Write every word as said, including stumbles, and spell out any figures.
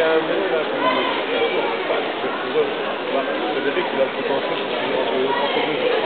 a un vélo là, comme il est, enfin, je sais pas, je sais pas, Frédéric, il a le potentiel pour finir entre entre deux jours.